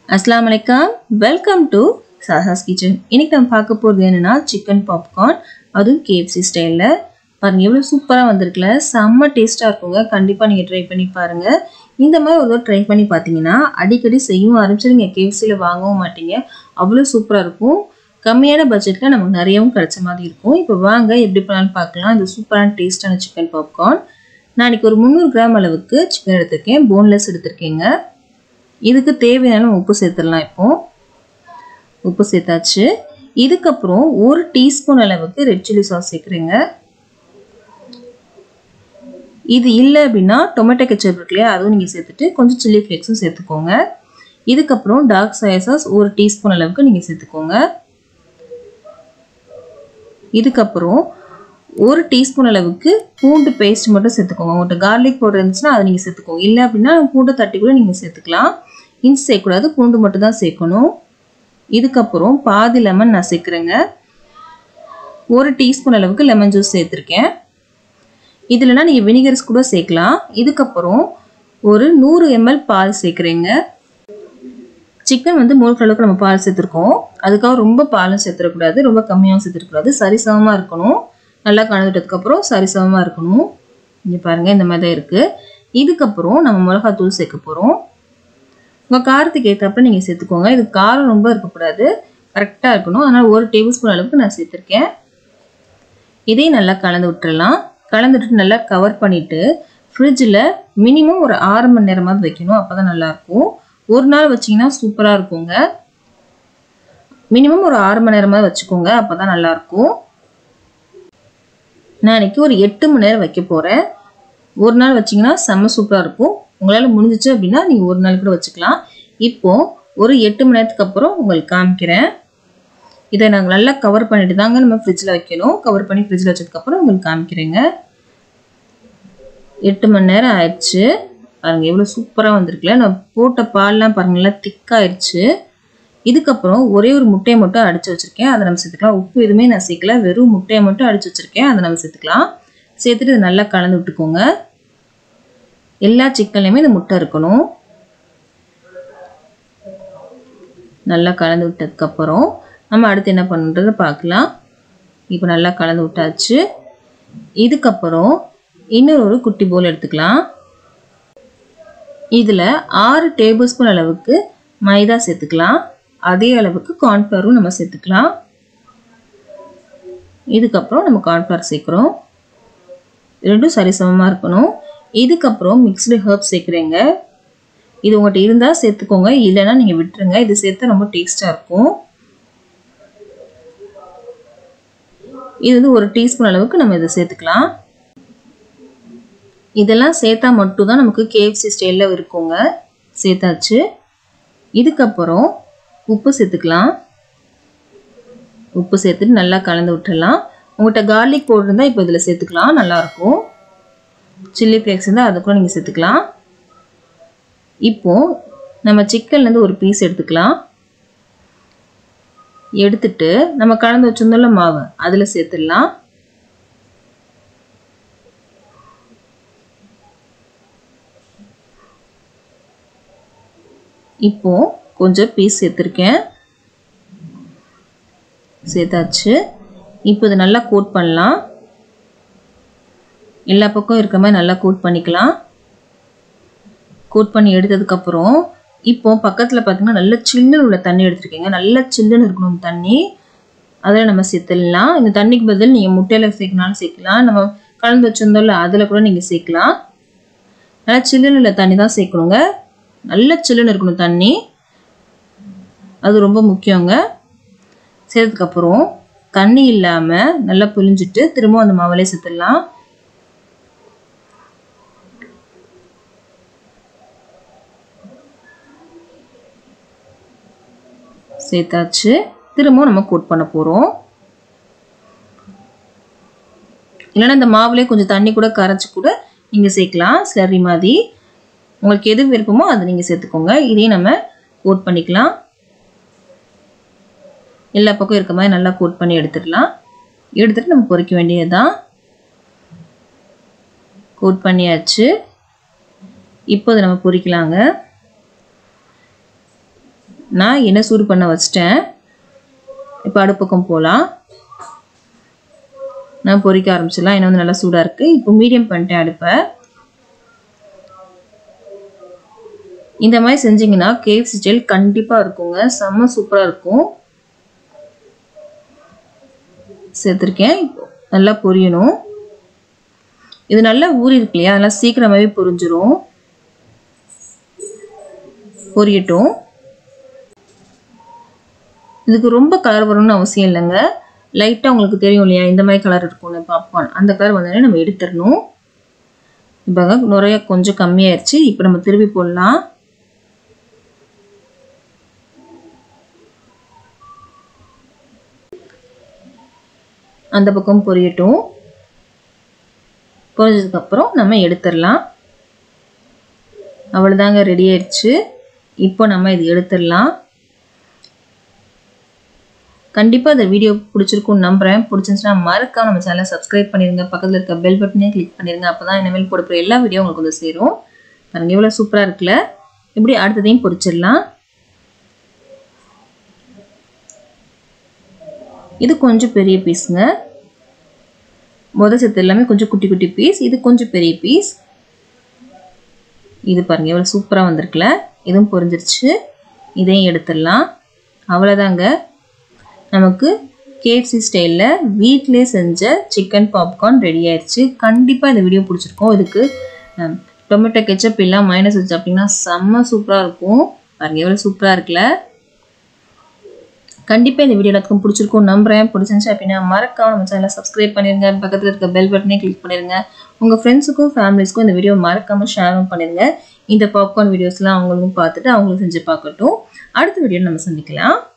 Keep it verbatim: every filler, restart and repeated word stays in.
अस्सलाम वालेकुम welcome to साहास kitchen இன்னைக்கு நம்ம பார்க்க போறது என்னன்னா சிக்கன் பாப்கார்ன் அதுவும் K F C ஸ்டைல்ல பாருங்க எவ்வளவு சூப்பரா வந்திருக்குல செம்ம டேஸ்டா இருக்குங்க கண்டிப்பா நீங்க ட்ரை பண்ணி பாருங்க இந்த மாதிரி ஒரு ட்ரை பண்ணி பாத்தீங்கன்னா அடிக்கடி செய்யவும் ஆரம்பிச்சிருங்க K F C ல வாங்கவும் மாட்டீங்க அவ்வளவு சூப்பரா இருக்கும் கம்மியான பட்ஜெட்ல நமக்கு நிறையவும் கிடைச்ச மாதிரி இருக்கும் இப்போ வாங்க எப்படி பண்ணலாம்னு பார்க்கலாம் இந்த சூப்பரான டேஸ்டான சிக்கன் பாப்கார்ன் நான் இன்னைக்கு ஒரு முந்நூறு கிராம் அளவுக்கு சிக்கன் எடுத்துர்க்கேன் போன்லெஸ் எடுத்துர்க்கேங்க இதுக்கு தேவையான உப்பு சேர்த்துடலாம் இப்போ உப்பு சேர்த்தாச்சு இதுக்கு அப்புறம் ஒரு டீஸ்பூன் அளவுக்கு ரெட் சில்லி சாஸ் சேர்க்குறேங்க இது இல்ல அப்படினா டொமேட்டோ கெச்சப் இருக்குலையா அதுவும் நீங்க சேர்த்துட்டு கொஞ்சம் சில்லி ஃப்ளேக்ஸும் சேர்த்துக்கோங்க இதுக்கு அப்புறம் டார்க் சோயா சாஸ் ஒரு டீஸ்பூன் அளவுக்கு நீங்க சேர்த்துக்கோங்க இதுக்கு அப்புறம் ஒரு டீஸ்பூன் அளவுக்கு பூண்டு பேஸ்ட் மட்டும் சேர்த்துக்கோங்க உங்கள்கிட்ட கார்லிக் பவுடர் இருந்துச்சுன்னா அதை நீங்கள் சேர்த்துக்கோங்க இல்லை அப்படின்னா பூண்டை தட்டி கூட நீங்கள் சேர்த்துக்கலாம் இஞ்சி சேர்க்கக்கூடாது பூண்டு மட்டும் தான் சேர்க்கணும் இதுக்கப்புறம் பாதி லெமன் நான் சேர்க்குறேங்க ஒரு டீஸ்பூன் அளவுக்கு லெமன் ஜூஸ் சேர்த்துருக்கேன் இதுலனா நீங்கள் வினிகர்ஸ் கூட சேர்க்கலாம் இதுக்கப்புறம் ஒரு நூறு எம்எல் பால் சேர்க்குறேங்க சிக்கன் வந்து மூழ்கிற அளவுக்கு நம்ம பால் சேர்த்துருக்கோம் அதுக்காக ரொம்ப பாலும் சேர்த்துடக்கூடாது ரொம்ப கம்மியாகவும் சேர்த்துடக்கூடாது சரிசமமாக இருக்கணும் நல்லா கலந்துட்டதுக்கப்புறம் சரிசமமாக இருக்கணும் இங்கே பாருங்கள் இந்த மாதிரி தான் இருக்குது இதுக்கப்புறம் நம்ம மிளகாத்தூள் சேர்க்க போகிறோம் உங்கள் காரத்துக்கு ஏற்றப்ப நீங்கள் சேர்த்துக்கோங்க இது காரம் ரொம்ப இருக்கக்கூடாது கரெக்டாக இருக்கணும் அதனால் ஒரு டேபிள் ஸ்பூன் அளவுக்கு நான் சேர்த்துருக்கேன் இதையும் நல்லா கலந்து விட்டுறலாம் கலந்துட்டு நல்லா கவர் பண்ணிவிட்டு ஃப்ரிட்ஜில் மினிமம் ஒரு ஆறு மணி நேரமாவது வைக்கணும் அப்போ தான் நல்லாயிருக்கும் ஒரு நாள் வச்சிங்கன்னா சூப்பராக இருக்குங்க மினிமம் ஒரு ஆறு மணி நேரமாவது வச்சுக்கோங்க அப்போ தான் நல்லாயிருக்கும் நான் இன்னைக்கு ஒரு எட்டு மணி நேரம் வைக்க போகிறேன் ஒரு நாள் வச்சிங்கன்னா செம்ம சூப்பராக இருக்கும் உங்களால் முடிஞ்சிச்சு அப்படின்னா நீங்கள் ஒரு நாள் கூட வச்சுக்கலாம் இப்போது ஒரு எட்டு மணி நேரத்துக்கு அப்புறம் உங்களுக்கு காமிக்கிறேன் இதை நாங்கள் நல்லா கவர் பண்ணிட்டு தாங்க நம்ம ஃப்ரிட்ஜில் வைக்கணும் கவர் பண்ணி ஃப்ரிட்ஜில் வச்சதுக்கப்புறம் உங்களுக்கு காமிக்கிறேங்க எட்டு மணி நேரம் ஆயிடுச்சு பாருங்கள் எவ்வளோ சூப்பராக வந்திருக்குல்ல நான் போட்ட பால்லாம் பாருங்கள் நல்லா திக்காயிடுச்சு இதுக்கப்புறம் ஒரே ஒரு முட்டையை மட்டும் அடித்து வச்சுருக்கேன் அதை நம்ம சேர்த்துக்கலாம் உப்பு எதுவுமே நான் சேர்க்கல வெறும் முட்டையை மட்டும் அடித்து வச்சுருக்கேன் அதை நம்ம சேர்த்துக்கலாம் சேர்த்துட்டு இதை நல்லா கலந்து விட்டுக்கோங்க எல்லா சிக்கன்லையுமே இந்த முட்டை இருக்கணும் நல்லா கலந்து விட்டதுக்கப்புறம் நம்ம அடுத்து என்ன பண்ணுறதை பார்க்கலாம் இப்போ நல்லா கலந்து விட்டாச்சு இதுக்கப்புறம் இன்னொரு ஒரு குட்டி போல் எடுத்துக்கலாம் இதில் ஆறு டேபிள் ஸ்பூன் அளவுக்கு மைதா சேர்த்துக்கலாம் அதே அளவுக்கு கார்ன்ஃப்ளவரும் நம்ம சேர்த்துக்கலாம் இதுக்கப்புறம் நம்ம கார்ன்ஃப்ளவர் சேர்க்குறோம் ரெண்டும் சரிசமமாக இருக்கணும் இதுக்கப்புறம் மிக்ஸ்டு ஹர்ப்ஸ் சேர்க்குறேங்க இது உங்கள்கிட்ட இருந்தால் சேர்த்துக்கோங்க இல்லைன்னா நீங்கள் விட்டுருங்க இது சேர்த்தா ரொம்ப டேஸ்ட்டாக இருக்கும் இது வந்து ஒரு டீஸ்பூன் அளவுக்கு நம்ம இதை சேர்த்துக்கலாம் இதெல்லாம் சேர்த்தா மட்டும் தான் நமக்கு K F C ஸ்டைலில் இருக்குங்க சேர்த்தாச்சு இதுக்கப்புறம் உப்பு சேர்த்துக்கலாம் உப்பு சேர்த்துட்டு நல்லா கலந்து விட்டுடலாம் உங்கள்கிட்ட கார்லிக் பவுடர் இருந்தால் இப்போ இதில் சேர்த்துக்கலாம் நல்லாயிருக்கும் சில்லி ஃப்ளேக்ஸ் இருந்தால் அதை கூட நீங்கள் சேர்த்துக்கலாம் இப்போது நம்ம சிக்கன்லேருந்து ஒரு பீஸ் எடுத்துக்கலாம் எடுத்துட்டு நம்ம கலந்து வச்சிருந்தோம்ல மாவு அதில் சேர்த்துடலாம் இப்போ கொஞ்சம் பீஸ் சேர்த்துருக்கேன் சேர்த்தாச்சு இப்போ இதை நல்லா கோட் பண்ணலாம் எல்லா பக்கம் இருக்கிற மாதிரி நல்லா கோட் பண்ணிக்கலாம் கோட் பண்ணி எடுத்ததுக்கப்புறம் இப்போ பக்கத்தில் பார்த்தீங்கன்னா நல்ல சில்லுன்னு உள்ள தண்ணி எடுத்துருக்கீங்க நல்லா சில்லுன்னு இருக்கணும் தண்ணி அதில் நம்ம சேர்த்துடலாம் இந்த தண்ணிக்கு பதில் நீங்கள் முட்டையில் சேர்க்கனாலும் சேர்க்கலாம் நம்ம கலந்து வச்சுருந்தோம்ல அதில் கூட நீங்கள் சேர்க்கலாம் நல்லா சில்லுன்னு உள்ள தண்ணி தான் சேர்க்கணுங்க நல்ல சில்லுன்னு இருக்கணும் தண்ணி அது ரொம்ப முக்கியங்க சேர்த்ததுக்கப்புறம் தண்ணி இல்லாமல் நல்லா புளிஞ்சிட்டு திரும்ப அந்த மாவுலே சேர்த்துடலாம் சேர்த்தாச்சு திரும்பவும் நம்ம கோட் பண்ண போகிறோம் இல்லைன்னா இந்த மாவுலே கொஞ்சம் தண்ணி கூட கரைச்சி கூட நீங்கள் சேர்க்கலாம் ஸ்லரி மாதிரி உங்களுக்கு எது விருப்பமோ அதை நீங்கள் சேர்த்துக்கோங்க இதையும் நம்ம கோட் பண்ணிக்கலாம் எல்லா பக்கம் இருக்க மாதிரி நல்லா கோட் பண்ணி எடுத்துடலாம் எடுத்துட்டு நம்ம பொரிக்க வேண்டியதுதான் கோட் பண்ணியாச்சு இப்போ இதை நம்ம பொரிக்கலாங்க நான் எண்ணெய் சூடு பண்ண வச்சிட்டேன். இப்போ அடுப்பு பக்கம் போகலாம். நான் பொரிக்க ஆரம்பிச்சிடலாம். எண்ணெய் வந்து நல்லா சூடாக இருக்குது. இப்போ மீடியம் பண்ணிட்டேன் அடுப்பை. இந்த மாதிரி செஞ்சிங்கன்னா கேஎஃப்சி ஸ்டைல் கண்டிப்பாக இருக்குங்க. செம்ம சூப்பராக இருக்கும். சேர்த்துருக்கேன். இப்போ நல்லா பொரியணும். இது நல்லா ஊறி இருக்கு இல்லையா, அதெல்லாம் சீக்கிரமாகவே பொரிஞ்சிரும். பொரியட்டும். இதுக்கு ரொம்ப கலர் வரணும்னு அவசியம் இல்லைங்க. லைட்டாக உங்களுக்கு தெரியும் இல்லையா இந்த மாதிரி கலர் இருக்கும்னு பாப்கார்ன், அந்த கலர் வந்தோடனே நம்ம எடுத்துடணும். இப்போ நிறைய கொஞ்சம் கம்மியாயிருச்சு. இப்போ நம்ம திருப்பி போடலாம். அந்த பக்கம் பொரியட்டும். பொரிஞ்சதுக்கப்புறம் நம்ம எடுத்துடலாம். அவ்வளோதாங்க, ரெடி ஆயிடுச்சு. இப்போ நம்ம இது எடுத்துடலாம். கண்டிப்பாக இந்த வீடியோ பிடிச்சிருக்கும்னு நம்புகிறேன். பிடிச்சிருந்துச்சுன்னா மறக்காம நம்ம சேனலை சப்ஸ்கிரைப் பண்ணிடுங்க. பக்கத்தில் இருக்க பெல் பட்டனையும் கிளிக் பண்ணிடுங்க. அப்போ தான் இனிமேல் போடுற எல்லா வீடியோ உங்களுக்கு வந்து சேரும். பாருங்க எவ்வளோ சூப்பராக இருக்குல்ல. இப்படி அடுத்ததையும் பொரிச்சிடலாம். இது கொஞ்சம் பெரிய பீஸுங்க. முதல் செத்து எல்லாமே கொஞ்சம் குட்டி குட்டி பீஸ். இது கொஞ்சம் பெரிய பீஸ். இது பாருங்கள் எவ்வளோ சூப்பராக வந்திருக்குல்ல. இதுவும் பொரிஞ்சிருச்சு. இதையும் எடுத்துடலாம். அவ்வளோதாங்க, நமக்கு கேஎஃப்சி ஸ்டைலில் வீட்டிலே செஞ்ச சிக்கன் பாப்கார்ன் ரெடி ஆயிடுச்சு. கண்டிப்பாக இந்த வீடியோ பிடிச்சிருக்கோம். இதுக்கு டொமேட்டோ கெச்சப் இல்லை மைனஸ் வச்சு அப்படின்னா செம்ம சூப்பராக இருக்கும். பாருங்கள் எவ்வளோ சூப்பராக இருக்குல்ல. கண்டிப்பாக இந்த வீடியோ எல்லாத்துக்கும் பிடிச்சிருக்கும் நம்புறேன். பிடிச்சிருந்துச்சு அப்படின்னா மறக்காம நம்ம சேனலை சப்ஸ்கிரைப் பண்ணிடுங்க. பக்கத்தில் இருக்க பெல் பட்டனே கிளிக் பண்ணிடுங்க. உங்கள் ஃப்ரெண்ட்ஸுக்கும் ஃபேமிலிஸ்க்கும் இந்த வீடியோ மறக்காமல் ஷேரும் பண்ணிடுங்க. இந்த பாப்கார்ன் வீடியோஸ்லாம் அவங்களுக்கும் பார்த்துட்டு அவங்களும் செஞ்சு பார்க்கட்டும். அடுத்த வீடியோ நம்ம சந்திக்கலாம்.